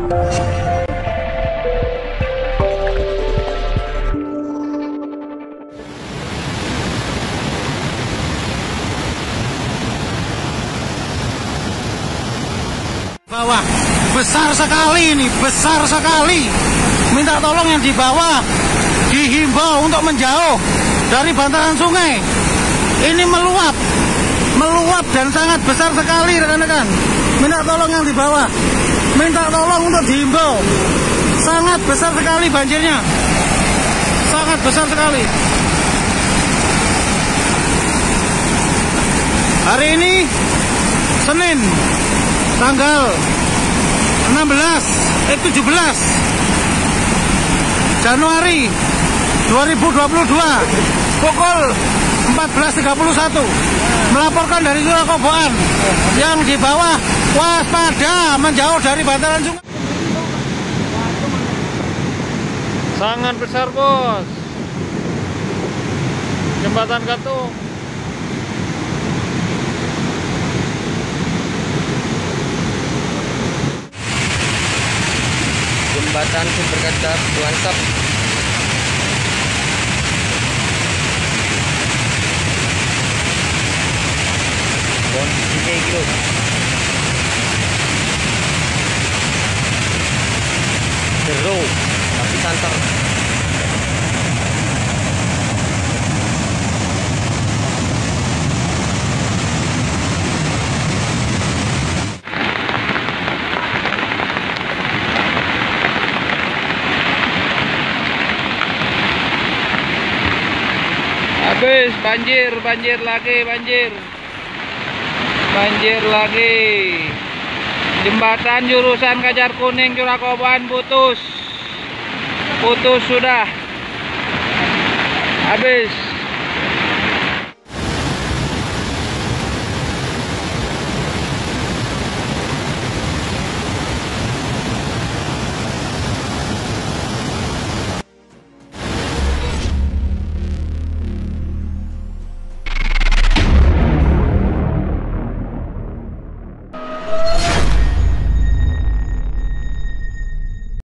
Bawah besar sekali ini, besar sekali. Minta tolong yang di bawah dihimbau untuk menjauh dari bantaran sungai. Ini meluap dan sangat besar sekali rekan-rekan. Minta tolong yang di bawah, minta tolong untuk dihimbau. Sangat besar sekali banjirnya, sangat besar sekali. Hari ini Senin tanggal 17 Januari 2022 pukul 14.31 melaporkan dari Surakoboan. Yang di bawah waspada menjauh dari bantaran sungai. Sangat besar bos, jembatan gantung. Jembatan Sumber Kaca Belangsap. Kondisinya gitu. Seru tapi santer. Habis banjir lagi. Jembatan jurusan Kajar Kuning Surakoboan putus sudah. Habis.